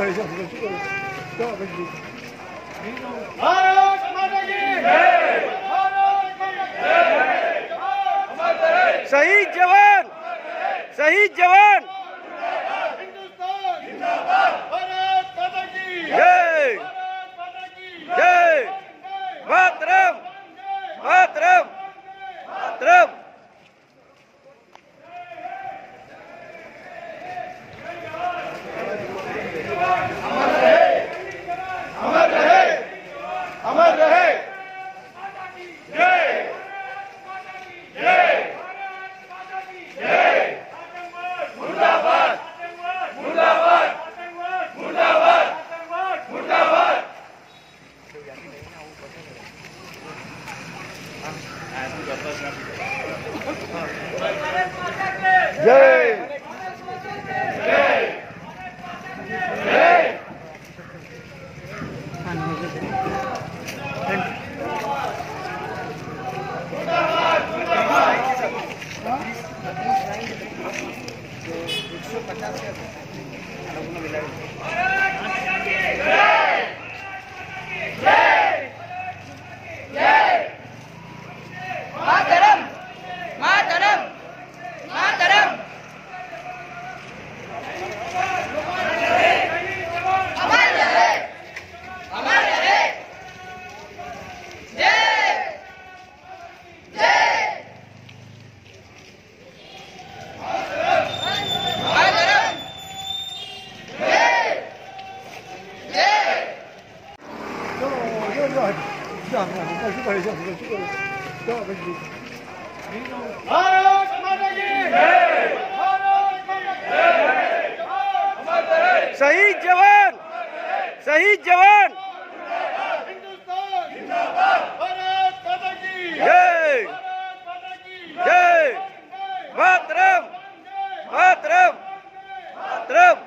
शहीद जवान, शहीद जवान, जय जय मातरम, मातरम, मातरम। अमर रहे, अमर रहे। जय जय जय मुर्दाबाद, मुर्दाबाद, मुर्दाबाद, मुर्दाबाद। जय जय जय। मातरम, मातरम, मातरम। अमर रहे, अमर रहे। जय जय मातरम। जय भारत माता की जय, भारत माता की जय। अमर रहे, शहीद जवान, शहीद जवान, हिंदुस्तान जिंदाबाद। भारत माता की जय भारत माता की जय मातरम, मातरम, मातरम।